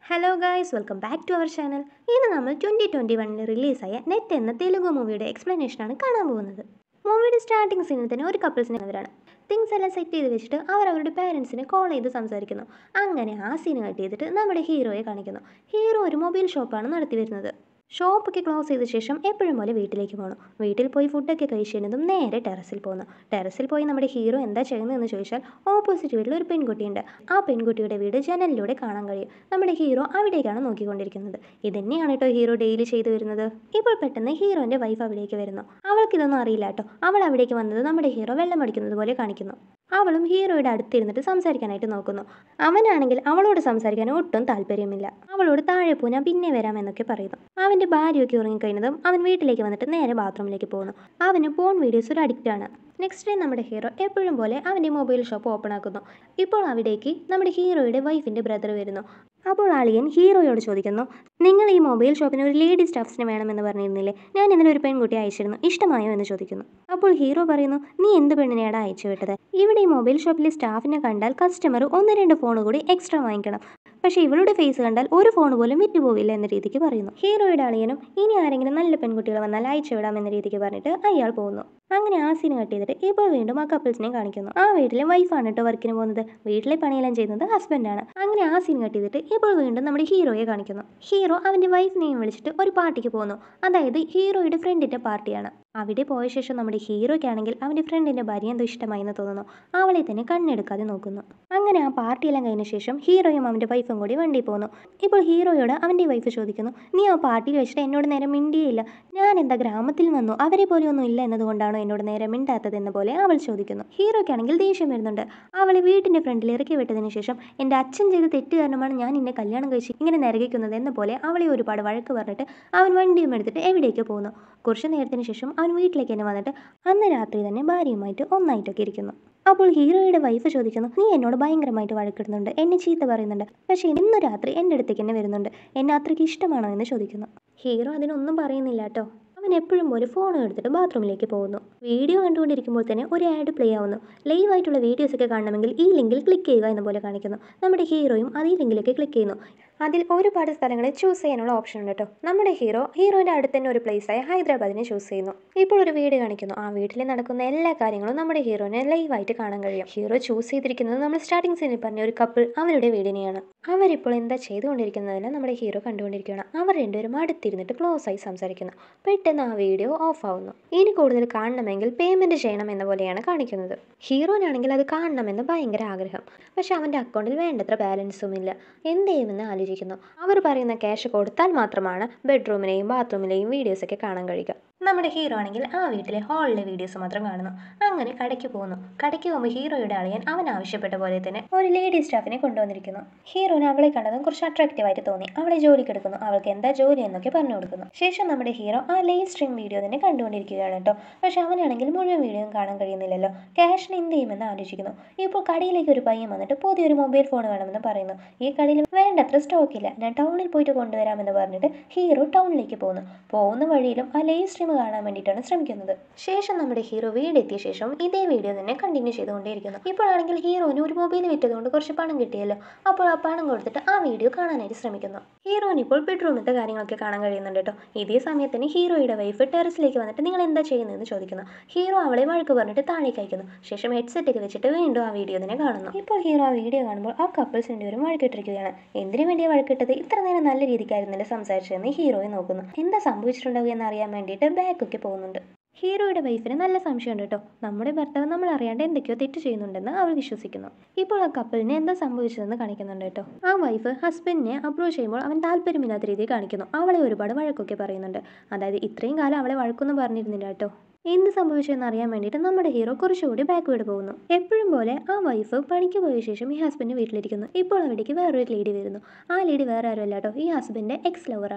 Hello guys, welcome back to our channel. ഇന്ന് നമ്മൾ 2021 റിലീസായ നെറ്റ് എന്ന തെലുഗു മൂവിയുടെ എക്സ്പ്ലനേഷനാണ് കാണാൻ പോകുന്നത്. മൂവിയുടെ സ്റ്റാർട്ടിംഗ് സീനിൽ തന്നെ ഒരു കപ്പിൾസിനെ അവരാണ് തിങ്സ് എല്ലാം സെറ്റ് ചെയ്ത് വെച്ചിട്ട് അവർ അവരുടെ പേരൻസിനെ കോൾ ചെയ്ത് സംസാരിക്കുന്നു. അങ്ങനെ ആ സീൻ കട്ട് ചെയ്തിട്ട് നമ്മുടെ ഹീറോയെ കാണിക്കുന്നു. ഹീറോ ഒരു മൊബൈൽ ഷോപ്പാണ് നടത്തി വരുന്നത്. ഷോപ്പൊക്കെ ക്ലോസ് ചെയ്ത ശേഷം എപ്പോഴും പോലെ വീട്ടിലേക്ക് പോകണം. വീട്ടിൽ പോയി ഫുഡൊക്കെ കഴിച്ചിരുന്നതും നേരെ ടെറസിൽ പോകുന്നു. ടെറസിൽ പോയി നമ്മുടെ ഹീറോ എന്താ ചെയ്യുന്നതെന്ന് ചോദിച്ചാൽ ഓപ്പോസിറ്റ് വീട്ടിൽ ഒരു പെൺകുട്ടിയുണ്ട്. ആ പെൺകുട്ടിയുടെ വീട് ജനലിലൂടെ കാണാൻ കഴിയും. നമ്മുടെ ഹീറോ അവിടേക്കാണ് നോക്കിക്കൊണ്ടിരിക്കുന്നത്. ഇതന്നെയാണ് കേട്ടോ ഹീറോ ഡെയിലി ചെയ്തു വരുന്നത്. ഇപ്പോൾ പെട്ടെന്ന് ഹീറോൻ്റെ വൈഫ് അവിടേക്ക് വരുന്നു. അവൾക്കിതൊന്നും അറിയില്ല കേട്ടോ. അവൾ അവിടേക്ക് വന്നത് നമ്മുടെ ഹീറോ വെള്ളം അടിക്കുന്നത് പോലെ കാണിക്കുന്നു. അവളും ഹീറോയുടെ അടുത്തിരുന്നിട്ട് സംസാരിക്കാനായിട്ട് നോക്കുന്നു. അവനാണെങ്കിൽ അവളോട് സംസാരിക്കാൻ ഒട്ടും താല്പര്യമില്ല. അവളോട് താഴെ പോ, ഞാൻ പിന്നെ വരാമെന്നൊക്കെ പറയുന്നു. അവൻ്റെ ഭാര്യയൊക്കെ ഉറങ്ങിക്കഴിഞ്ഞതും അവൻ വീട്ടിലേക്ക് വന്നിട്ട് നേരെ ബാത്റൂമിലേക്ക് പോകുന്നു. അവന് പോൺ വീഡിയോസ് ഒരു അഡിക്റ്റ് ആണ്. നെക്സ്റ്റ് ഡേ നമ്മുടെ ഹീറോ എപ്പോഴും പോലെ അവൻ്റെ മൊബൈൽ ഷോപ്പ് ഓപ്പൺ ആക്കുന്നു. ഇപ്പോൾ അവിടേക്ക് നമ്മുടെ ഹീറോയുടെ വൈഫിൻ്റെ ബ്രദർ വരുന്നു. അപ്പോൾ അളിയൻ ഹീറോയോട് ചോദിക്കുന്നു, നിങ്ങൾ ഈ മൊബൈൽ ഷോപ്പിന് ഒരു ലേഡി സ്റ്റാഫ്സിനെ വേണമെന്ന് പറഞ്ഞിരുന്നില്ലേ? ഞാൻ ഇന്നലെ ഒരു പെൺകുട്ടി അയച്ചിരുന്നു, ഇഷ്ടമായോ എന്ന് ചോദിക്കുന്നു. അപ്പോൾ ഹീറോ പറയുന്നു, നീ എന്ത് പെണ്ണിനെയാണ് അയച്ചു വിട്ടത്? ഇവിടെ ഈ മൊബൈൽ ഷോപ്പിലെ സ്റ്റാഫിനെ കണ്ടാൽ കസ്റ്റമർ 1-2 ഫോൺ കൂടി എക്സ്ട്രാ വാങ്ങിക്കണം. പക്ഷേ ഇവളുടെ ഫേസ് കണ്ടാൽ ഒരു ഫോൺ പോലും വിറ്റുപോകില്ല എന്ന രീതിക്ക് പറയുന്നു. ഹീറോയുടെ അളിയനും ഇനി ആരെങ്കിലും നല്ല പെൺകുട്ടികൾ വന്നാൽ അയച്ചു വിടാം എന്ന രീതിക്ക് പറഞ്ഞിട്ട് അയാൾ പോകുന്നു. അങ്ങനെ ആ സീൻ കട്ട് ചെയ്തിട്ട് ഇപ്പോൾ വീണ്ടും ആ കപ്പിൾസിനെ കാണിക്കുന്നു. ആ വീട്ടിലെ വൈഫാണ് കേട്ടോ വർക്കിന് പോകുന്നത്. വീട്ടിലെ പണിയെല്ലാം ചെയ്യുന്നത് ഹസ്ബൻഡാണ്. അങ്ങനെ ആ സീൻ കട്ട് ചെയ്തിട്ട് ഇപ്പോൾ വീണ്ടും നമ്മുടെ ഹീറോയെ കാണിക്കുന്നു. ഹീറോ അവൻ്റെ വൈഫിനെയും വിളിച്ചിട്ട് ഒരു പാർട്ടിക്ക് പോകുന്നു. അതായത് ഹീറോയുടെ ഫ്രണ്ടിൻ്റെ പാർട്ടിയാണ്. അവിടെ പോയ ശേഷം നമ്മുടെ ഹീറോയ്ക്കാണെങ്കിൽ അവൻ്റെ ഫ്രണ്ടിൻ്റെ ഭാര്യ എന്തോ ഇഷ്ടമായെന്ന് തോന്നുന്നു. അവളെ തന്നെ കണ്ണെടുക്കാതെ നോക്കുന്നു. അങ്ങനെ ആ പാർട്ടിയെല്ലാം കഴിഞ്ഞ ശേഷം ഹീറോയും അവൻ്റെ വൈഫും കൂടി വണ്ടി പോകുന്നു. ഇപ്പോൾ ഹീറോയോട് അവൻ്റെ വൈഫ് ചോദിക്കുന്നു, നീ ആ പാർട്ടിയിൽ വെച്ചിട്ട് എന്നോട് നേരെ മിണ്ടിയില്ല. ഞാൻ എന്താ ഗ്രാമത്തിൽ വന്നു, അവരെ പോലെയൊന്നും ഇല്ല എന്നതുകൊണ്ടാണോ എന്നോട് നേരെ മിണ്ടാത്തത് എന്ന പോലെ അവൾ ചോദിക്കുന്നു. ഹീറോയ്ക്കാണെങ്കിൽ ദേഷ്യം വരുന്നുണ്ട്. അവളെ വീട്ടിൻ്റെ ഫ്രണ്ടിൽ ഇറക്കി വിട്ടതിന് ശേഷം എൻ്റെ അച്ഛൻ ചെയ്ത തെറ്റ് കാരണമാണ് ഞാൻ എന്നെ കല്യാണം കഴിച്ച് ഇങ്ങനെ നരകിക്കുന്നത് എന്ന പോലെ അവളെ ഒരുപാട് വഴക്ക് പറഞ്ഞിട്ട് അവൻ വണ്ടിയും എടുത്തിട്ട് എവിടേക്ക് പോകുന്നു. കുറച്ച് നേരത്തിന് ശേഷം അവൻ വീട്ടിലേക്ക് തന്നെ വന്നിട്ട് അന്ന് രാത്രി തന്നെ ഭാര്യയുമായിട്ട് ഒന്നായിട്ടൊക്കെ ഇരിക്കുന്നു. അപ്പോൾ ഹീറോയുടെ വൈഫ് ചോദിക്കുന്നു, നീ എന്നോട് ഭയങ്കരമായിട്ട് വഴക്കിടുന്നുണ്ട്, എന്നെ ചീത്ത പറയുന്നുണ്ട്, പക്ഷേ ഇന്ന് രാത്രി എൻ്റെ അടുത്തേക്ക് തന്നെ വരുന്നുണ്ട്, എന്നെ അത്രയ്ക്ക് ഇഷ്ടമാണോ എന്ന് ചോദിക്കുന്നു. ഹീറോ അതിനൊന്നും പറയുന്നില്ല കേട്ടോ. അവൻ എപ്പോഴും പോലെ ഫോൺ എടുത്തിട്ട് ബാത്റൂമിലേക്ക് പോകുന്നു. വീഡിയോ കണ്ടുകൊണ്ടിരിക്കുമ്പോൾ തന്നെ ഒരു ആഡ് പ്ലേ ആവുന്നു. ലൈവായിട്ടുള്ള വീഡിയോസൊക്കെ കാണണമെങ്കിൽ ഈ ലിങ്കിൽ ക്ലിക്ക് ചെയ്യുക എന്ന പോലെ കാണിക്കുന്നു. നമ്മുടെ ഹീറോയും അതേ ലിങ്കിലേക്ക് ക്ലിക്ക് ചെയ്യുന്നു. അതിൽ ഒരുപാട് സ്ഥലങ്ങളിൽ ചൂസ് ചെയ്യാനുള്ള ഓപ്ഷൻ ഉണ്ട് കേട്ടോ. നമ്മുടെ ഹീറോയിൻ്റെ അടുത്ത് തന്നെ ഒരു പ്ലേസായ ഹൈദരാബാദിനെ ചൂസ് ചെയ്യുന്നു. ഇപ്പോൾ ഒരു വീട് കാണിക്കുന്നു. ആ വീട്ടിൽ നടക്കുന്ന എല്ലാ കാര്യങ്ങളും നമ്മുടെ ഹീറോനെ ലൈവായിട്ട് കാണാൻ കഴിയും. ഹീറോ ചൂസ് ചെയ്തിരിക്കുന്നത് നമ്മൾ സ്റ്റാർട്ടിംഗ് സീനിൽ പറഞ്ഞ ഒരു കപ്പിൾ അവരുടെ വീടിനെയാണ്. അവരിപ്പോൾ എന്താ ചെയ്തുകൊണ്ടിരിക്കുന്നതിന് നമ്മുടെ ഹീറോ കണ്ടുകൊണ്ടിരിക്കുകയാണ്. അവർ രണ്ടുപേരും അടുത്തിരുന്നിട്ട് ക്ലോസ് ആയി സംസാരിക്കുന്നു. പെട്ടെന്ന് ആ വീഡിയോ ഓഫ് ആവുന്നു. ഇനി കൂടുതൽ കാണണമെങ്കിൽ പേയ്മെൻറ്റ് ചെയ്യണം എന്ന പോലെയാണ് കാണിക്കുന്നത്. ഹീറോനാണെങ്കിൽ അത് കാണണമെന്ന് ഭയങ്കര ആഗ്രഹം. പക്ഷെ അവൻ്റെ അക്കൗണ്ടിൽ വേണ്ടത്ര ബാലൻസും ഇല്ല. എന്ത് ചെയ്യുമെന്ന് ആലോചിക്കുന്നു. അവർ പറയുന്ന ക്യാഷ് കൊടുത്താൽ മാത്രമാണ് ബെഡ്റൂമിലെയും ബാത്റൂമിലെയും വീഡിയോസൊക്കെ കാണാൻ കഴിയുക. നമ്മുടെ ഹീറോ ആണെങ്കിൽ ആ വീട്ടിലെ ഹാളിലെ വീഡിയോസ് മാത്രം കാണുന്നു. അങ്ങനെ കടയ്ക്ക് പോകുന്നു. കടയ്ക്ക് പോകുമ്പോൾ ഹീറോയുടെ അളിയൻ അവൻ ആവശ്യപ്പെട്ട പോലെ തന്നെ ഒരു ലേഡി സ്റ്റാഫിനെ കൊണ്ടുവന്നിരിക്കുന്നു. ഹീറോന് അവളെ കണ്ടതും കുറച്ച് അട്രാക്റ്റീവായിട്ട് തോന്നി. അവളെ ജോലിക്ക് എടുക്കുന്നു. അവൾക്ക് എന്താ ജോലി എന്നൊക്കെ പറഞ്ഞു കൊടുക്കുന്നു. ശേഷം നമ്മുടെ ഹീറോ ആ ലൈവ് സ്ട്രീം വീഡിയോ തന്നെ കണ്ടുകൊണ്ടിരിക്കുകയാണ് കേട്ടോ. പക്ഷെ അവനാണെങ്കിൽ മുഴുവൻ വീഡിയോയും കാണാൻ കഴിയുന്നില്ലല്ലോ. ക്യാഷിന് എന്ത് ചെയ്യുമെന്ന് ആലോചിക്കുന്നു. ഇപ്പോൾ കടയിലേക്ക് ഒരു പയ്യൻ വന്നിട്ട് പുതിയൊരു മൊബൈൽ ഫോൺ വേണമെന്ന് പറയുന്നു. ഈ കടയിൽ വേണ്ടത്ര സ്റ്റോക്ക് ഇല്ല, ഞാൻ ടൗണിൽ പോയിട്ട് കൊണ്ടുവരാമെന്ന് പറഞ്ഞിട്ട് ഹീറോ ടൗണിലേക്ക് പോകുന്ന വഴിയിലും ആ ലൈവ് സ്ട്രീം കാണാൻ വേണ്ടിയിട്ടാണ് ശ്രമിക്കുന്നത്. ശേഷം നമ്മുടെ ഹീറോ വീടെത്തിയ ശേഷം ഇതേ വീഡിയോ തന്നെ കണ്ടിന്യൂ ചെയ്തുകൊണ്ടേയിരിക്കുന്നു. ഇപ്പോഴാണെങ്കിൽ ഹീറോന് ഒരു മൊബൈൽ വിറ്റതുകൊണ്ട് കുറച്ച് പണം കിട്ടിയല്ലോ. അപ്പോൾ ആ പണം കൊടുത്തിട്ട് ആ വീഡിയോ കാണാനായിട്ട് ശ്രമിക്കുന്നു. ഹീറോന് ഇപ്പോൾ ബെഡ്റൂമിലത്തെ കാര്യങ്ങളൊക്കെ കാണാൻ കഴിയുന്നുണ്ട് കേട്ടോ. ഇതേ സമയത്തിന് ഹീറോയുടെ വൈഫ് ടെറസിലേക്ക് വന്നിട്ട് നിങ്ങൾ എന്താ ചെയ്യുന്നതെന്ന് ചോദിക്കുന്നു. ഹീറോ അവളെ വഴക്ക് പറഞ്ഞിട്ട് താഴേക്ക് അയക്കുന്നു. ശേഷം ഹെഡ്സെറ്റ് ഒക്കെ വെച്ചിട്ട് വീണ്ടും ആ വീഡിയോ തന്നെ കാണുന്നു. ഇപ്പോൾ ഹീറോ ആ വീഡിയോ കാണുമ്പോൾ ആ കപ്പിൾസ് രണ്ടുപേരും വഴക്കിട്ടിരിക്കുകയാണ്. എന്തിനു വേണ്ടിയാണ് വഴക്കിട്ടത്? ഇത്ര നേരം നല്ല രീതിക്കായിരുന്നില്ല സംസാരിച്ചതെന്ന് ഹീറോയെ നോക്കുന്നു. എന്താ സംഭവിച്ചിട്ടുണ്ടാവുക എന്നറിയാൻ വേണ്ടിയിട്ട് ബാക്കൊക്കെ പോകുന്നുണ്ട്. ഹീറോയുടെ വൈഫിന് നല്ല സംശയമുണ്ട് കേട്ടോ. നമ്മുടെ ഭർത്താവ് നമ്മൾ അറിയാണ്ട് എന്തൊക്കെയോ തെറ്റ് ചെയ്യുന്നുണ്ടെന്ന് അവൾ വിശ്വസിക്കുന്നു. ഇപ്പോൾ ആ കപ്പിളിന് എന്താ സംഭവിച്ചതെന്ന് കാണിക്കുന്നുണ്ട് കേട്ടോ. ആ വൈഫ് ഹസ്ബൻഡിനെ അപ്രോച്ച് ചെയ്യുമ്പോൾ അവൻ താല്പര്യമില്ലാത്ത രീതിയിൽ കാണിക്കുന്നു. അവളെ ഒരുപാട് വഴക്കൊക്കെ പറയുന്നുണ്ട്. അതായത് ഇത്രയും കാലം അവളെ വഴക്കൊന്നും പറഞ്ഞിരുന്നില്ല കേട്ടോ. എന്ത് സംഭവിച്ചതെന്ന് അറിയാൻ വേണ്ടിയിട്ട് നമ്മുടെ ഹീറോ കുറച്ചുകൂടി ബാക്ക്വേർഡ് പോകുന്നു. എപ്പോഴും പോലെ ആ വൈഫ് പണിക്ക് പോയ ശേഷം ഈ ഹസ്ബൻഡ് വീട്ടിലിരിക്കുന്നു. ഇപ്പോൾ അവിടേക്ക് വേറൊരു ലേഡി വരുന്നു. ആ ലേഡി വേറെ ആരും അല്ല കേട്ടോ, ഈ ഹസ്ബൻഡിൻ്റെ എക്സ് ലവറാണ്.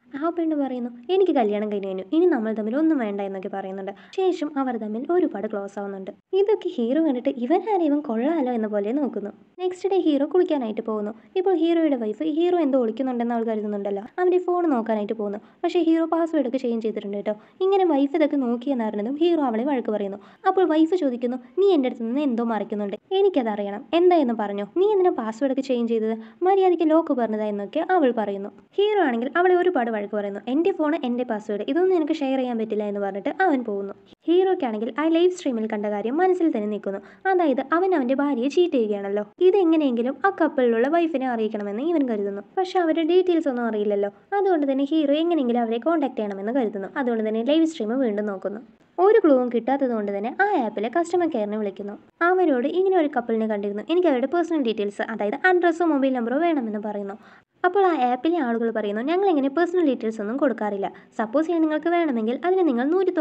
ആ പെണ്ണ് പറയുന്നു എനിക്ക് കല്യാണം കഴിഞ്ഞു, ഇനി നമ്മൾ തമ്മിൽ ഒന്നും വേണ്ട എന്നൊക്കെ പറയുന്നുണ്ട്. ശേഷം അവർ തമ്മിൽ ഒരുപാട് ക്ലോസ് ആവുന്നുണ്ട്. ഇതൊക്കെ ഹീറോ കണ്ടിട്ട് ഇവൻ കൊള്ളാലോ എന്ന പോലെ നോക്കുന്നു. നെക്സ്റ്റ് ഡേ ഹീറോ കുളിക്കാനായിട്ട് പോകുന്നു. ഇപ്പോൾ ഹീറോയുടെ വൈഫ് ഹീറോ എന്തോ ഒളിക്കുന്നുണ്ടെന്ന് അവൾ കരുതുന്നുണ്ടല്ലോ. അവൻ്റെ ഫോൺ നോക്കാനായിട്ട് പോകുന്നു. പക്ഷേ ഹീറോ പാസ്വേഡ് ഒക്കെ ചേഞ്ച് ചെയ്തിട്ടുണ്ട് കേട്ടോ. ഇങ്ങനെ വൈഫ് ഇതൊക്കെ നോക്കിയെന്ന് അറിഞ്ഞതും ഹീറോ അവളെ വഴക്ക് പറയുന്നു. അപ്പോൾ വൈഫ് ചോദിക്കുന്നു, നീ എൻ്റെ അടുത്ത് നിന്ന് എന്തോ മറയ്ക്കുന്നുണ്ട്, എനിക്കതറിയണം, എന്തായെന്ന് പറഞ്ഞോ, നീ എന്തിനാ പാസ്വേഡ് ഒക്കെ ചേഞ്ച് ചെയ്തത്, മര്യാദയ്ക്ക് ലോക്ക് പറഞ്ഞതാ എന്നൊക്കെ അവൾ പറയുന്നു. ഹീറോ ആണെങ്കിൽ അവളെ ഒരുപാട് വഴക്ക് പറയുന്നു. എൻ്റെ ഫോൺ, എൻ്റെ പാസ്വേഡ്, ഇതൊന്നും എനിക്ക് ഷെയർ ചെയ്യാൻ പറ്റില്ല എന്ന് പറഞ്ഞിട്ട് അവൻ പോകുന്നു. ഹീറോയ്ക്കാണെങ്കിൽ ആ ലൈവ് സ്ട്രീമിൽ കണ്ട കാര്യം മനസ്സിൽ തന്നെ നിൽക്കുന്നു. അതായത് അവൻ അവൻ്റെ ഭാര്യയെ ചീറ്റ് ചെയ്യുകയാണല്ലോ. ഇതെങ്ങനെയെങ്കിലും ആ കപ്പിളിലുള്ള വൈഫിനെ അറിയിക്കണമെന്ന് ഇവൻ കരുതുന്നു. പക്ഷെ അവരുടെ ഡീറ്റെയിൽസ് ഒന്നും അറിയില്ലല്ലോ. അതുകൊണ്ട് തന്നെ ഹീറോ എങ്ങനെയെങ്കിലും അവരെ കോൺടാക്ട് ചെയ്യണമെന്ന് കരുതുന്നു. അതുകൊണ്ട് തന്നെ ലൈവ് സ്ട്രീം വീണ്ടും നോക്കുന്നു. ഒരു ക്ലൂവും കിട്ടാത്തത് കൊണ്ട് തന്നെ ആ ആപ്പിലെ കസ്റ്റമർ കെയറിനെ വിളിക്കുന്നു. അവരോട് ഇങ്ങനെ ഒരു കപ്പിളിനെ കണ്ടിരുന്നു, എനിക്ക് അവരുടെ പേഴ്സണൽ ഡീറ്റെയിൽസ്, അതായത് അഡ്രസ്സോ മൊബൈൽ നമ്പറോ വേണമെന്ന് പറയുന്നു. അപ്പോൾ ആ ആപ്പിലെ ആളുകൾ പറയുന്നു, ഞങ്ങളിങ്ങനെ പേഴ്സണൽ ഡീറ്റെയിൽസ് ഒന്നും കൊടുക്കാറില്ല. സപ്പോസ് ചെയ്യാൻ നിങ്ങൾക്ക് വേണമെങ്കിൽ അതിന് നിങ്ങൾ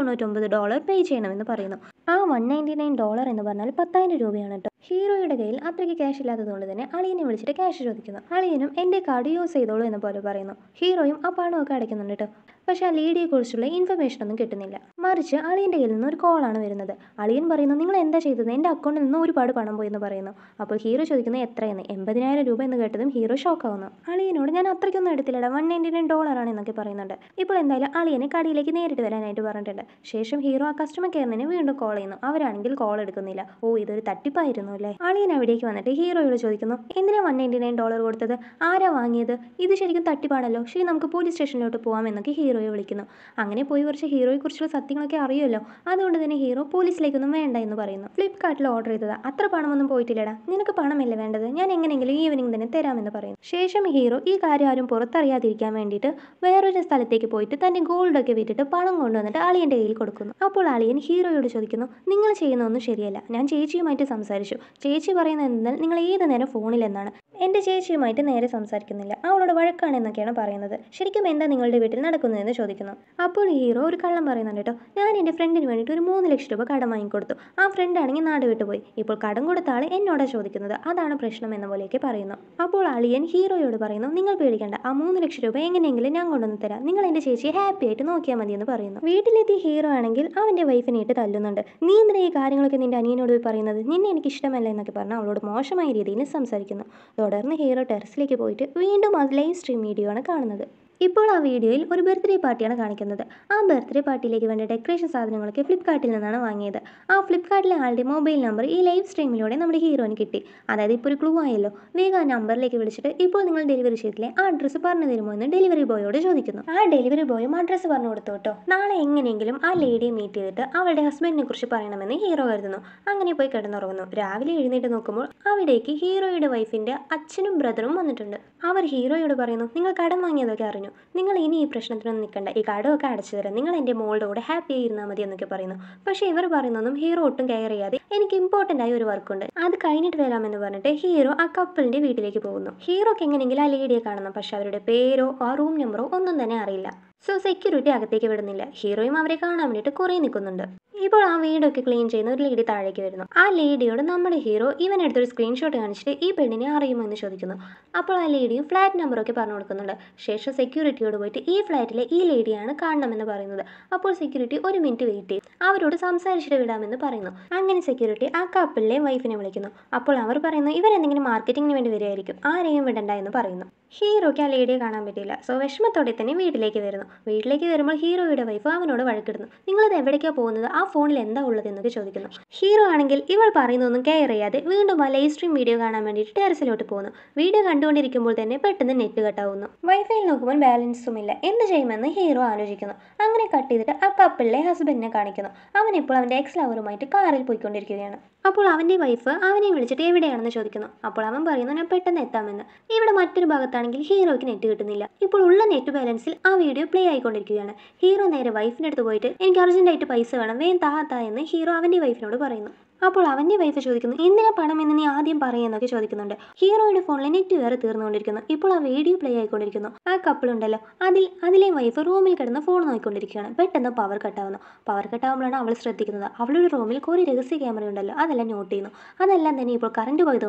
$199 പേ ചെയ്യണമെന്ന് പറയുന്നു. ആ $199 എന്ന് പറഞ്ഞാൽ 10,000 രൂപയാണ് കേട്ടോ. ഹീറോയുടെ കയ്യിൽ അത്രയ്ക്ക് ക്യാഷ് ഇല്ലാത്തതുകൊണ്ട് തന്നെ അളിയനെ വിളിച്ചിട്ട് ക്യാഷ് ചോദിക്കുന്നു. അളിയനും എൻ്റെ കാർഡ് യൂസ് ചെയ്തോളൂ എന്ന് പോലെ പറയുന്നു. ഹീറോയും ആ പണമൊക്കെ അടയ്ക്കുന്നുണ്ട് കേട്ടോ. പക്ഷേ ആ ലേഡിയെ കുറിച്ചുള്ള ഇൻഫർമേഷൻ ഒന്നും കിട്ടുന്നില്ല. മറിച്ച് അളിയൻ്റെ കയ്യിൽ നിന്ന് ഒരു കോളാണ് വരുന്നത്. അളിയൻ പറയുന്നു, നിങ്ങൾ എന്താ ചെയ്തത്, എൻ്റെ അക്കൗണ്ടിൽ നിന്ന് ഒരുപാട് പണം പോയി എന്ന് പറയുന്നു. അപ്പോൾ ഹീറോ ചോദിക്കുന്നത് എത്രയെന്ന്. 80,000 രൂപ എന്ന് കേട്ടതും ഹീറോ ഷോക്കാവുന്നു. അളിയനോട് ഞാൻ അത്രയ്ക്കൊന്നും എടുത്തില്ലടാ, $199 എന്നൊക്കെ പറയുന്നുണ്ട്. ഇപ്പോൾ എന്തായാലും അളിയനെ കടയിലേക്ക് നേരിട്ട് വരാനായിട്ട് പറഞ്ഞിട്ടുണ്ട്. ശേഷം ഹീറോ ആ കസ്റ്റമർ കെയറിനെ വീണ്ടും കോൾ ചെയ്യുന്നു. അവരാണെങ്കിൽ കോൾ എടുക്കുന്നില്ല. ഓ, ഇതൊരു തട്ടിപ്പായിരുന്നു അല്ലേ. അളിയൻ അവിടേക്ക് വന്നിട്ട് ഹീറോയോട് ചോദിക്കുന്നു, എന്തിനാ $199 കൊടുത്തത്, ആരാ വാങ്ങിയത്, ഇത് ശരിക്കും തട്ടിപ്പാണല്ലോ, ശരി നമുക്ക് പോലീസ് സ്റ്റേഷനിലോട്ട് പോകാം എന്നൊക്കെ ഹീറോയെ വിളിക്കുന്നു. അങ്ങനെ പോയി കുറച്ച് ഹീറോയെ കുറിച്ചുള്ള സത്യങ്ങളൊക്കെ അറിയുമല്ലോ. അതുകൊണ്ട് തന്നെ ഹീറോ പോലീസിലേക്കൊന്നും വേണ്ട എന്ന് പറയുന്നു. ഫ്ലിപ്കാർട്ടിൽ ഓർഡർ ചെയ്തതാ, അത്ര പണമൊന്നും പോയിട്ടില്ലടാ, നിനക്ക് പണമല്ലേ വേണ്ടത്, ഞാൻ എങ്ങനെയെങ്കിലും ഈവനിങ് തന്നെ തരാമെന്ന് പറയുന്നു. ശേഷം ഹീറോ ഈ കാര്യം ആരും പുറത്തറിയാതിരിക്കാൻ വേണ്ടിയിട്ട് വേറൊരു സ്ഥലത്തേക്ക് പോയിട്ട് തൻ്റെ ഗോൾഡൊക്കെ വിറ്റിട്ട് പണം കൊണ്ടുവന്നിട്ട് അളിയൻ്റെ കയ്യിൽ കൊടുക്കുന്നു. അപ്പോൾ അളിയൻ ഹീറോയോട് ചോദിക്കുന്നു, നിങ്ങൾ ചെയ്യുന്നതൊന്നും ശരിയല്ല, ഞാൻ ചേച്ചിയുമായിട്ട് സംസാരിച്ചു, ചേച്ചി പറയുന്നത് എന്നാൽ നിങ്ങൾ ഏത് നേരം ഫോണിലെന്നാണ്, എൻ്റെ ചേച്ചിയുമായിട്ട് നേരെ സംസാരിക്കുന്നില്ല, അവളോട് വഴക്കാണെന്നൊക്കെയാണ് പറയുന്നത്, ശരിക്കും എന്താ നിങ്ങളുടെ വീട്ടിൽ നടക്കുന്നതെന്ന് ചോദിക്കുന്നു. അപ്പോൾ ഹീറോ ഒരു കള്ളം പറയുന്നുണ്ട് കേട്ടോ. ഞാൻ എൻ്റെ ഫ്രണ്ടിന് വേണ്ടിയിട്ട് ഒരു 3 ലക്ഷം രൂപ കടം വാങ്ങിക്കൊടുത്തു, ആ ഫ്രണ്ട് ആണെങ്കിൽ നാട് വിട്ടുപോയി, ഇപ്പോൾ കടം കൊടുത്ത ആൾ എന്നോടാണ് ചോദിക്കുന്നത്, അതാണ് പ്രശ്നം എന്ന പോലെയൊക്കെ പറയുന്നു. അപ്പോൾ അളിയൻ ഹീറോയോട് പറയുന്നു, നിങ്ങൾ പേടിക്കേണ്ട, ആ 3 ലക്ഷം രൂപ എങ്ങനെയെങ്കിലും ഞാൻ കൊണ്ടുവന്ന് തരാം, നിങ്ങൾ എൻ്റെ ചേച്ചിയെ ഹാപ്പി ആയിട്ട് നോക്കിയാൽ മതി എന്ന് പറയുന്നു. വീട്ടിലെത്തിയ ഹീറോ ആണെങ്കിൽ അവൻ്റെ വൈഫിനെ ഇട്ട് തല്ലുന്നുണ്ട്. നീ എന്തിനാ ഈ കാര്യങ്ങളൊക്കെ നിൻ്റെ അനിയനോട് പോയി പറയുന്നത്, നിന്നെ എനിക്ക് ഇഷ്ടമല്ല എന്നൊക്കെ പറഞ്ഞ് അവളോട് മോശമായ രീതിയിൽ സംസാരിക്കുന്നു. തുടർന്ന് ഹീറോ ടെറസിലേക്ക് പോയിട്ട് വീണ്ടും ആ ലൈവ് സ്ട്രീം വീഡിയോ ആണ് കാണുന്നത്. ഇപ്പോൾ ആ വീഡിയോയിൽ ഒരു ബർത്ത്ഡേ പാർട്ടിയാണ് കാണിക്കുന്നത്. ആ ബർത്ത്ഡേ പാർട്ടിയിലേക്ക് വേണ്ട ഡെക്കറേഷൻ സാധനങ്ങളൊക്കെ ഫ്ലിപ്കാർട്ടിൽ നിന്നാണ് വാങ്ങിയത്. ആ ഫ്ലിപ്കാർട്ടിലെ ആളുടെ മൊബൈൽ നമ്പർ ഈ ലൈവ് സ്ട്രീമിലൂടെ നമ്മുടെ ഹീറോയിന് കിട്ടി. അതായത് ഇപ്പോൾ ഒരു ക്ലൂ ആയല്ലോ. വേഗം ആ നമ്പറിലേക്ക് വിളിച്ചിട്ട് ഇപ്പോൾ നിങ്ങൾ ഡെലിവറി ചെയ്തില്ലേ, ആ അഡ്രസ്സ് പറഞ്ഞു തരുമോ എന്ന് ഡെലിവറി ബോയോട് ചോദിക്കുന്നു. ആ ഡെലിവറി ബോയും അഡ്രസ്സ് പറഞ്ഞു കൊടുത്തു കേട്ടോ. നാളെ എങ്ങനെയെങ്കിലും ആ ലേഡിയെ മീറ്റ് ചെയ്തിട്ട് അവളുടെ ഹസ്ബൻഡിനെ കുറിച്ച് പറയണമെന്ന് ഹീറോ കരുതുന്നു. അങ്ങനെ പോയി കിടന്നുറങ്ങുന്നു. രാവിലെ എഴുന്നേറ്റ് നോക്കുമ്പോൾ അവിടേക്ക് ഹീറോയുടെ വൈഫിൻ്റെ അച്ഛനും ബ്രദറും വന്നിട്ടുണ്ട്. അവർ ഹീറോയോട് പറയുന്നു, നിങ്ങൾ കടം വാങ്ങിയതൊക്കെ അറിഞ്ഞു, നിങ്ങൾ ഇനി ഈ പ്രശ്നത്തിനൊന്നും നിൽക്കണ്ട, ഈ കടമൊക്കെ അടച്ചു തരാം, നിങ്ങൾ എൻ്റെ മോളുടെ കൂടെ ഹാപ്പി ആയിരുന്നാൽ മതി എന്നൊക്കെ പറയുന്നു. പക്ഷേ ഇവർ പറയുന്നൊന്നും ഹീറോ ഒട്ടും കെയർ ചെയ്യാതെ, എനിക്ക് ഇമ്പോർട്ടൻ്റ് ആയ ഒരു വർക്കുണ്ട്, അത് കഴിഞ്ഞിട്ട് വരാമെന്ന് പറഞ്ഞിട്ട് ഹീറോ ആ കപ്പിളിൻ്റെ വീട്ടിലേക്ക് പോകുന്നു. ഹീറോക്ക് എങ്ങനെയെങ്കിലും ആ ലേഡിയെ കാണണം. പക്ഷെ അവരുടെ പേരോ ആ റൂം നമ്പറോ ഒന്നും തന്നെ അറിയില്ല. സോ സെക്യൂരിറ്റി അകത്തേക്ക് വിടുന്നില്ല. ഹീറോയും അവരെ കാണാൻ വേണ്ടിയിട്ട് കുറേ നിൽക്കുന്നുണ്ട്. ഇപ്പോൾ ആ വീടൊക്കെ ക്ലീൻ ചെയ്യുന്ന ഒരു ലേഡി താഴേക്ക് വരുന്നു. ആ ലേഡിയോട് നമ്മുടെ ഹീറോ ഇവനെടുത്തൊരു സ്ക്രീൻഷോട്ട് കാണിച്ചിട്ട് ഈ പെണ്ണിനെ അറിയുമോ എന്ന് ചോദിക്കുന്നു. അപ്പോൾ ആ ലേഡിയും ഫ്ലാറ്റ് നമ്പറൊക്കെ പറഞ്ഞു കൊടുക്കുന്നുണ്ട്. ശേഷം സെക്യൂരിറ്റിയോട് പോയിട്ട് ഈ ഫ്ലാറ്റിലെ ഈ ലേഡിയാണ് കാണണമെന്ന് പറയുന്നത്. അപ്പോൾ സെക്യൂരിറ്റി ഒരു മിനിറ്റ് വെയിറ്റ് ചെയ്യും, അവരോട് സംസാരിച്ചിട്ട് വിടാമെന്ന് പറയുന്നു. അങ്ങനെ സെക്യൂരിറ്റി ആ കപ്പിളിലെ വൈഫിനെ വിളിക്കുന്നു. അപ്പോൾ അവർ പറയുന്നു, ഇവരെന്തെങ്കിലും മാർക്കറ്റിങ്ങിന് വേണ്ടി വരികയായിരിക്കും, ആരെയും വിടണ്ട എന്ന് പറയുന്നു. ഹീറോയ്ക്ക് ആ ലേഡിയെ കാണാൻ പറ്റില്ല. സോ വിഷമത്തോടെ തന്നെ വീട്ടിലേക്ക് വരുന്നു. വീട്ടിലേക്ക് വരുമ്പോൾ ഹീറോയുടെ വൈഫ് അവനോട് വഴക്കിടുന്നു. നിങ്ങളത് എവിടേക്കാണ് പോകുന്നത്, ആ ഫോണിൽ എന്താ ഉള്ളത് എന്നൊക്കെ ചോദിക്കുന്നു. ഹീറോ ആണെങ്കിൽ ഇവൾ പറയുന്നൊന്നും കെയർ ചെയ്യാതെ വീണ്ടും ആ ലൈവ് സ്ട്രീം വീഡിയോ കാണാൻ വേണ്ടിയിട്ട് ടെറസിലോട്ട് പോകുന്നു. വീഡിയോ കണ്ടുകൊണ്ടിരിക്കുമ്പോൾ തന്നെ പെട്ടെന്ന് നെറ്റ് കട്ടാവുന്നു. വൈഫൈയിൽ നോക്കുമ്പോൾ ബാലൻസും ഇല്ല. എന്ത് ചെയ്യുമെന്ന് ഹീറോ ആലോചിക്കുന്നു. അങ്ങനെ കട്ട് ചെയ്തിട്ട് ആ കപ്പിളിലെ ഹസ്ബൻഡിനെ കാണിക്കുന്നു. അവനിപ്പോൾ അവൻ്റെ എക്സ് ലവറുമായിട്ട് കാറിൽ പോയിക്കൊണ്ടിരിക്കുകയാണ്. അപ്പോൾ അവൻ്റെ വൈഫ് അവനെ വിളിച്ചിട്ട് എവിടെയാണെന്ന് ചോദിക്കുന്നു. അപ്പോൾ അവൻ പറയുന്നു, ഞാൻ പെട്ടെന്ന് എത്താമെന്ന്. ഇവിടെ മറ്റൊരു ഭാഗത്താണെങ്കിൽ ഹീറോയ്ക്ക് നെറ്റ് കിട്ടുന്നില്ല. ഇപ്പോൾ ഉള്ള നെറ്റ് ബാലൻസിൽ ആ വീഡിയോ പ്ലേ ആയിക്കൊണ്ടിരിക്കുകയാണ്. ഹീറോ നേരെ വൈഫിൻ്റെ അടുത്ത് പോയിട്ട് എനിക്ക് അർജൻറ്റായിട്ട് പൈസ വേണം, വേഗം താ എന്ന് ഹീറോ അവൻ്റെ വൈഫിനോട് പറയുന്നു. അപ്പോൾ അവൻ്റെ വൈഫ് ചോദിക്കുന്നു, എന്തിനാ പണം എന്ന് നീ ആദ്യം പറയുന്നൊക്കെ ചോദിക്കുന്നുണ്ട്. ഹീറോയുടെ ഫോണിലെ നെറ്റ് വേറെ തീർന്നുകൊണ്ടിരിക്കുന്നു. ഇപ്പോൾ ആ വീഡിയോ പ്ലേ ആയിക്കൊണ്ടിരിക്കുന്നു. ആ കപ്പിളുണ്ടല്ലോ, അതിലെ വൈഫ് റൂമിൽ കിടന്ന് ഫോൺ നോക്കിക്കൊണ്ടിരിക്കുകയാണ്. പെട്ടെന്ന് പവർ കട്ടാവുന്നു. പവർ കട്ടാവുമ്പോഴാണ് അവൾ ശ്രദ്ധിക്കുന്നത്. അവളുടെ റൂമിൽ കുറേ രഹസ്യ ക്യാമറ ഉണ്ടല്ലോ, അതെല്ലാം നോട്ട് ചെയ്യുന്നു. അതെല്ലാം തന്നെ ഇപ്പോൾ കറണ്ട് പോയതുകൊണ്ട് തന്നെ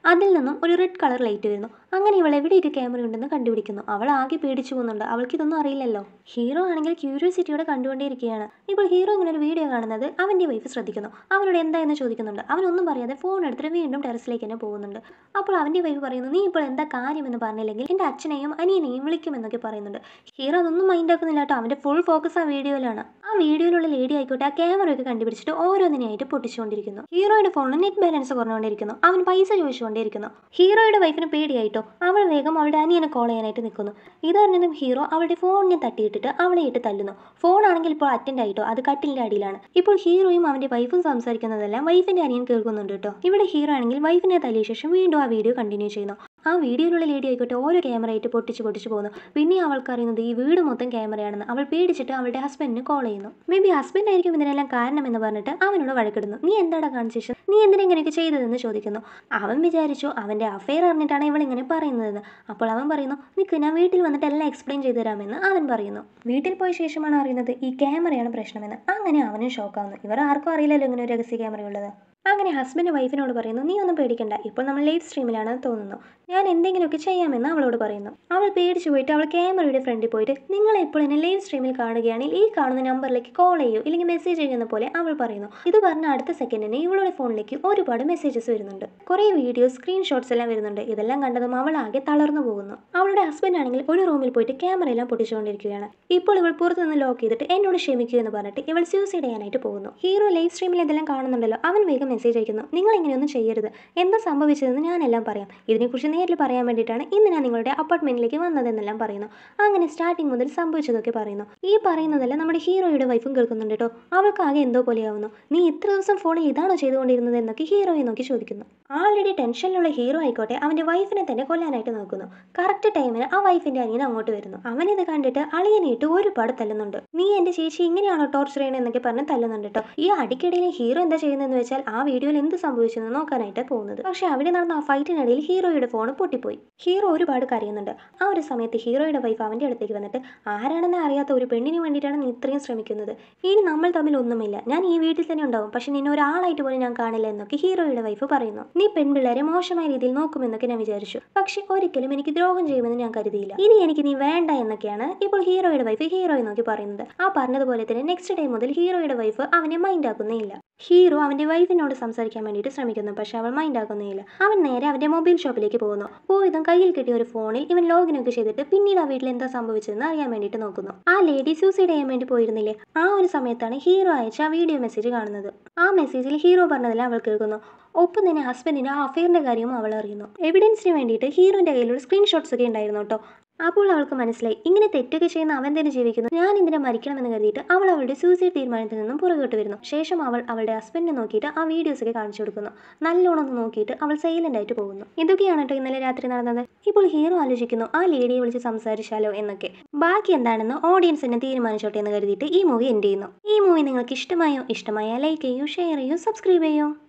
അതിൽ നിന്നും ഒരു റെഡ് കളർ ലൈറ്റ് വരുന്നു. അങ്ങനെ ഇവൾ എവിടെയൊക്കെ ക്യാമറ ഉണ്ടെന്ന് കണ്ടുപിടിക്കുന്നു. അവൾ ആകെ പേടിച്ചു പോകുന്നുണ്ട്. അവൾക്കിതൊന്നും അറിയില്ലല്ലോ. ഹീറോ ആണെങ്കിൽ ക്യൂരിയോസിറ്റിയോടെ കണ്ടുകൊണ്ടേയിരിക്കുകയാണ്. ഇപ്പോൾ ഹീറോ ഇങ്ങനെ ഒരു വീഡിയോ കാണുന്നത് അവൻ്റെ വൈഫ് ശ്രദ്ധിക്കുന്നു. അവനോട് എന്തായെന്ന് ചോദിക്കുന്നുണ്ട്. അവനൊന്നും പറയാതെ ഫോൺ എടുത്തിട്ട് വീണ്ടും ടെറസിലേക്ക് തന്നെ പോകുന്നുണ്ട്. അപ്പോൾ അവൻ്റെ വൈഫ് പറയുന്നു, നീ ഇപ്പോൾ എന്താ കാര്യമെന്ന് പറഞ്ഞില്ലെങ്കിൽ എൻ്റെ അച്ഛനെയും അനിയനെയും വിളിക്കുമെന്നൊക്കെ പറയുന്നുണ്ട്. ഹീറോ അതൊന്നും മൈൻഡ് ആക്കുന്നില്ല കേട്ടോ. അവൻ്റെ ഫുൾ ഫോക്കസ് ആ വീഡിയോയിലാണ്. ആ വീഡിയോയിലുള്ള ലേഡി ആയിക്കോട്ടെ ആ ക്യാമറയൊക്കെ കണ്ടുപിടിച്ചിട്ട് ഓരോന്നിനെയായിട്ട് പൊട്ടിച്ചുകൊണ്ടിരിക്കുന്നു. ഹീറോയുടെ ഫോണിൽ നെറ്റ് ബാലൻസ് കുറഞ്ഞുകൊണ്ടിരിക്കുന്നു. അവൻ പൈസ ചോദിച്ചുകൊണ്ടിരിക്കുന്നു. ഹീറോയുടെ വൈഫിന് പേടിയായിട്ടോ. അവൾ വേഗം അവളുടെ അനിയനെ കോൾ ചെയ്യാനായിട്ട് നിൽക്കുന്നു. ഇതറിഞ്ഞതും ഹീറോ അവളുടെ ഫോണിനെ തട്ടിയിട്ടിട്ട് അവളെ ഇട്ട് തല്ലുന്നു. ഫോണാണെങ്കിൽ ഇപ്പോൾ അറ്റൻഡ് ആയിട്ടോ, അത് കട്ടിലിൻ്റെ അടിയിലാണ്. ഇപ്പോൾ ഹീറോയും അവൻ്റെ വൈഫും സംസാരിക്കുന്നതെല്ലാം വൈഫിൻ്റെ അനിയൻ കേൾക്കുന്നുണ്ട് കേട്ടോ. ഇവിടെ ഹീറോ ആണെങ്കിൽ വൈഫിനെ തല്ലിയ ശേഷം വീണ്ടും ആ വീഡിയോ കണ്ടിന്യൂ ചെയ്യുന്നു. ആ വീഡിയോയിലുള്ള ലേഡി ആയിക്കോട്ടെ ഓരോ ക്യാമറയായിട്ട് പൊട്ടിച്ച് പോകുന്നു. പിന്നെ അവൾക്ക് അറിയുന്നത് ഈ വീട് മൊത്തം ക്യാമറയാണെന്ന്. അവൾ പേടിച്ചിട്ട് അവളുടെ ഹസ്ബൻഡിന് കോൾ ചെയ്യുന്നു. മേ ബി ഹസ്ബൻഡ് ആയിരിക്കും ഇതിനെല്ലാം കാരണമെന്ന് പറഞ്ഞിട്ട് അവനോട് വഴക്കിടുന്നു. നീ എന്താടാ കാണിച്ച ശേഷം നീ എന്തിനെങ്ങനെയൊക്കെ ചെയ്തതെന്ന് ചോദിക്കുന്നു. അവൻ വിചാരിച്ചു അവൻ്റെ അഫെയർ അറിഞ്ഞിട്ടാണ് ഇവളിങ്ങനെ പറയുന്നതെന്ന്. അപ്പോൾ അവൻ പറയുന്നു, നിൽക്ക് ഞാൻ വീട്ടിൽ വന്നിട്ട് എല്ലാം എക്സ്പ്ലെയിൻ ചെയ്തു തരാമെന്ന് അവൻ പറയുന്നു. വീട്ടിൽ പോയ ശേഷമാണ് അറിയുന്നത് ഈ ക്യാമറയാണ് പ്രശ്നമെന്ന്. അങ്ങനെ അവനും ഷോക്കാവുന്നു. ഇവർ ആർക്കും അറിയില്ലല്ലോ ഇങ്ങനെ ഒരു രഹസ്യ ക്യാമറയുള്ളത്. അങ്ങനെ ഹസ്ബൻഡ് വൈഫിനോട് പറയുന്നു, നീ ഒന്നും പേടിക്കണ്ട, ഇപ്പോൾ നമ്മൾ ലൈവ് സ്ട്രീമിലാണെന്ന് തോന്നുന്നു, ഞാൻ എന്തെങ്കിലുമൊക്കെ ചെയ്യാമെന്ന് അവളോട് പറയുന്നു. അവൾ പേടിച്ചു പോയിട്ട് അവൾ ക്യാമറയുടെ ഫ്രണ്ടിൽ പോയിട്ട് നിങ്ങളെ ഇപ്പോൾ എന്നെ ലൈവ് സ്ട്രീമിൽ കാണുകയാണെങ്കിൽ ഈ കാണുന്ന നമ്പറിലേക്ക് കോൾ ചെയ്യൂ ഇല്ലെങ്കിൽ മെസ്സേജ് ചെയ്യുന്ന പോലെ അവൾ പറയുന്നു. ഇത് പറഞ്ഞ അടുത്ത സെക്കൻഡിന് ഇവളുടെ ഫോണിലേക്ക് ഒരുപാട് മെസ്സേജസ് വരുന്നുണ്ട്. കുറേ വീഡിയോസ് സ്ക്രീൻഷോട്ട്സ് എല്ലാം വരുന്നുണ്ട്. ഇതെല്ലാം കണ്ടതും അവൾ ആകെ തളർന്നു പോകുന്നു. അവളുടെ ഹസ്ബൻഡ് ആണെങ്കിൽ ഒരു റൂമിൽ പോയിട്ട് ക്യാമറ എല്ലാം പൊട്ടിച്ചുകൊണ്ടിരിക്കുകയാണ്. ഇപ്പോൾ ഇവൾ പുറത്തുനിന്ന് ലോക്ക് ചെയ്തിട്ട് എന്നോട് ക്ഷമിക്കൂ എന്ന് പറഞ്ഞിട്ട് ഇവൾ സൂസൈഡ് ചെയ്യാനായിട്ട് പോകുന്നു. ഹീറോ ലൈവ് സ്ട്രീമിൽ ഇതെല്ലാം കാണുന്നുണ്ടല്ലോ. അവൻ വേഗം മെസ്സേജ് അയക്കുന്നു, നിങ്ങൾ ഇങ്ങനെയൊന്നും ചെയ്യരുത്, എന്താ സംഭവിച്ചതെന്ന് ഞാനെല്ലാം പറയാം, ഇതിനെക്കുറിച്ച് നേരിൽ പറയാൻ വേണ്ടിയിട്ടാണ് ഇന്ന് ഞാൻ നിങ്ങളുടെ അപ്പാർട്ട്മെന്റിലേക്ക് വന്നതെന്നെല്ലാം പറയുന്നു. അങ്ങനെ സ്റ്റാർട്ടിങ് മുതൽ സംഭവിച്ചതൊക്കെ പറയുന്നു. ഈ പറയുന്നതെല്ലാം നമ്മുടെ ഹീറോയുടെ വൈഫും കേൾക്കുന്നുണ്ട് കേട്ടോ. അവൾക്ക് ആകെ എന്തോ പോലെയാവുന്നു. നീ ഇത്ര ദിവസം ഫോണിൽ ഇതാണോ ചെയ്തുകൊണ്ടിരുന്നത് എന്നൊക്കെ ഹീറോയെ നോക്കി ചോദിക്കുന്നു. ആൾറെഡി ടെൻഷനിലുള്ള ഹീറോ ആയിക്കോട്ടെ അവൻ്റെ വൈഫിനെ തന്നെ കൊല്ലാനായിട്ട് നോക്കുന്നു. കറക്റ്റ് ടൈമിന് ആ വൈഫിൻ്റെ അനിയൻ അങ്ങോട്ട് വരുന്നു. അവനിത് കണ്ടിട്ട് അളിയനിട്ട് ഒരുപാട് തല്ലുന്നുണ്ട്. നീ എൻ്റെ ചേച്ചി ഇങ്ങനെയാണോ ടോർച്ചർ ചെയ്യണത് എന്നൊക്കെ പറഞ്ഞ് തല്ലുന്നുണ്ട് കേട്ടോ. ഈ അടിക്കിടയിൽ ഹീറോ എന്താ ചെയ്യുന്നതെന്ന് വെച്ചാൽ ആ വീഡിയോയിൽ എന്ത് സംഭവിച്ചെന്ന് നോക്കാനായിട്ട് പോകുന്നത്. പക്ഷെ അവിടെ നടന്ന ആ ഫൈറ്റിനിടയിൽ ഹീറോയുടെ ഫോൺ പൊട്ടിപ്പോയി. ഹീറോ ഒരുപാട് കരയുന്നുണ്ട്. ആ ഒരു സമയത്ത് ഹീറോയുടെ വൈഫ് അവൻ്റെ അടുത്തേക്ക് വന്നിട്ട്, ആരാണെന്ന് അറിയാത്ത ഒരു പെണ്ണിന് വേണ്ടിയിട്ടാണ് നീ ഇത്രയും ശ്രമിക്കുന്നത്, ഇനി നമ്മൾ തമ്മിൽ ഒന്നുമില്ല, ഞാൻ ഈ വീട്ടിൽ തന്നെ ഉണ്ടാവും, പക്ഷെ നിന്നെ ഒരാളായിട്ട് പോലും ഞാൻ കാണില്ല എന്നൊക്കെ ഹീറോയുടെ വൈഫ് പറയുന്നു. നീ പെൺപിള്ളേരെ മോശമായ രീതിയിൽ നോക്കുമെന്നൊക്കെ ഞാൻ വിചാരിച്ചു, പക്ഷെ ഒരിക്കലും എനിക്ക് ദ്രോഹം ചെയ്യുമെന്ന് ഞാൻ കരുതിയില്ല, ഇനി എനിക്ക് നീ വേണ്ട എന്നൊക്കെയാണ് ഇപ്പോൾ ഹീറോയുടെ വൈഫ് ഹീറോയെ നോക്കി പറയുന്നത്. ആ പറഞ്ഞതുപോലെ തന്നെ നെക്സ്റ്റ് ഡേ മുതൽ ഹീറോയുടെ വൈഫ് അവനെ മൈൻഡ് ആക്കുന്നേ ഇല്ല. ഹീറോ അവൻ്റെ വൈഫിനോട് സംസാരിക്കാൻ വേണ്ടിയിട്ട് ശ്രമിക്കുന്നു, പക്ഷെ അവൾ മൈൻഡ് ആക്കുന്നില്ല. അവൻ നേരെ അവൻ്റെ മൊബൈൽ ഷോപ്പിലേക്ക് പോകുന്നു. പോയതും കയ്യിൽ കിട്ടിയ ഒരു ഫോണിൽ ഇവൻ ലോഗിനൊക്കെ ചെയ്തിട്ട് പിന്നീട് ആ വീട്ടിൽ എന്താ സംഭവിച്ചതെന്ന് അറിയാൻ വേണ്ടിയിട്ട് നോക്കുന്നു. ആ ലേഡി സൂസൈഡ് ചെയ്യാൻ വേണ്ടി പോയിരുന്നില്ലേ, ആ ഒരു സമയത്താണ് ഹീറോ അയച്ച ആ വീഡിയോ മെസ്സേജ് കാണുന്നത്. ആ മെസ്സേജിൽ ഹീറോ പറഞ്ഞതെല്ലാം അവൾ കേൾക്കുന്നു. ഒപ്പം തന്നെ ഹസ്ബൻഡിൻ്റെ ആ അഫെയറിൻ്റെ കാര്യവും അവൾ അറിയുന്നു. എവിഡൻസിന് വേണ്ടിയിട്ട് ഹീറോൻ്റെ കയ്യിലുള്ള സ്ക്രീൻഷോട്ട്സ് ഒക്കെ ഉണ്ടായിരുന്നു കേട്ടോ. അപ്പോൾ അവൾക്ക് മനസ്സിലായി, ഇങ്ങനെ തെറ്റൊക്കെ ചെയ്യുന്ന അവൻ തന്നെ ജീവിക്കുന്നു, ഞാൻ എന്തിനാ മരിക്കണമെന്ന് കരുതിയിട്ട് അവൾ അവളുടെ സൂസൈഡ് തീരുമാനത്തിൽ നിന്നും പുറകോട്ട് വരുന്നു. ശേഷം അവൾ അവളുടെ ഹസ്ബൻഡിനെ നോക്കിയിട്ട് ആ വീഡിയോസ് ഒക്കെ കാണിച്ചു കൊടുക്കുന്നു. നല്ലോണം ഒന്ന് നോക്കിയിട്ട് അവൾ സൈലന്റ് ആയിട്ട് പോകുന്നു. ഇതൊക്കെയാണ് കേട്ടോ ഇന്നലെ രാത്രി നടന്നത്. ഇപ്പോൾ ഹീറോ ആലോചിക്കുന്നു ആ ലേഡിയെ വിളിച്ച് സംസാരിച്ചാലോ എന്നൊക്കെ. ബാക്കി എന്താണെന്ന് ഓഡിയൻസ് തന്നെ തീരുമാനിച്ചോട്ടെ എന്ന് കരുതിയിട്ട് ഈ മൂവി എൻഡ് ചെയ്യുന്നു. ഈ മൂവി നിങ്ങൾക്ക് ഇഷ്ടമായോ? ഇഷ്ടമായാൽ ലൈക്ക് ചെയ്യൂ, ഷെയർ ചെയ്യൂ, സബ്സ്ക്രൈബ് ചെയ്യൂ.